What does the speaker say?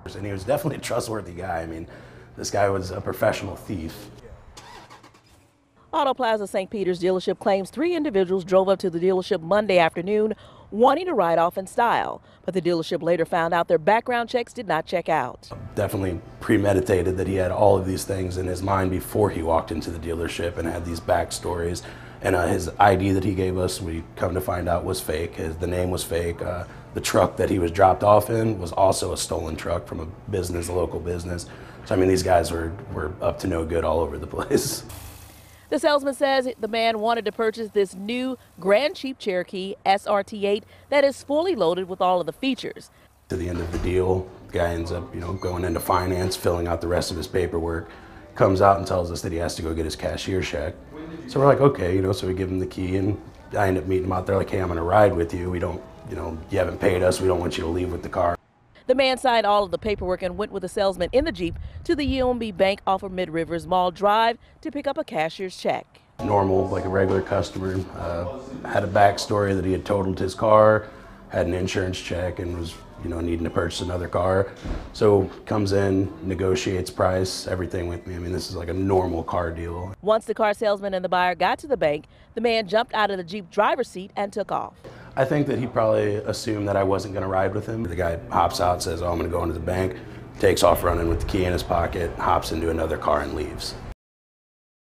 And he was definitely a trustworthy guy. I mean, this guy was a professional thief. Auto Plaza St. Peter's dealership claims 3 individuals drove up to the dealership Monday afternoon wanting to ride off in style, but the dealership later found out their background checks did not check out. Definitely premeditated that he had all of these things in his mind before he walked into the dealership and had these backstories. And his ID that he gave us, we come to find out, was fake. The name was fake. The truck that he was dropped off in was also a stolen truck from a local business. So I mean, these guys were up to no good all over the place. The salesman says the man wanted to purchase this new Grand Jeep Cherokee SRT8 that is fully loaded with all of the features. To the end of the deal, the guy ends up, going into finance, filling out the rest of his paperwork, comes out and tells us that he has to go get his cashier's check. So we're like, okay, so we give him the key, and I end up meeting him out there like, hey, I'm gonna ride with you. We don't, you haven't paid us. We don't want you to leave with the car. The man signed all of the paperwork and went with the salesman in the Jeep to the UMB Bank off of Mid Rivers Mall Drive to pick up a cashier's check. Normal, like a regular customer, had a backstory that he had totaled his car, had an insurance check, and was, needing to purchase another car. So comes in, negotiates price, everything with me. I mean, this is like a normal car deal. Once the car salesman and the buyer got to the bank, the man jumped out of the Jeep driver's seat and took off. I think that he probably assumed that I wasn't going to ride with him. The guy hops out, says, oh, I'm going to go into the bank, takes off running with the key in his pocket, hops into another car and leaves.